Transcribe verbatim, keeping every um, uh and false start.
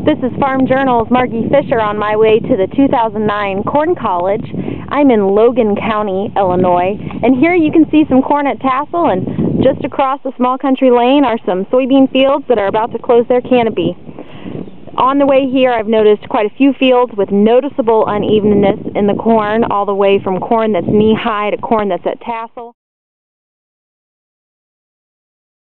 This is Farm Journal's Margie Fisher on my way to the two thousand nine Corn College. I'm in Logan County, Illinois, and here you can see some corn at tassel, and just across the small country lane are some soybean fields that are about to close their canopy. On the way here, I've noticed quite a few fields with noticeable unevenness in the corn, all the way from corn that's knee-high to corn that's at tassel.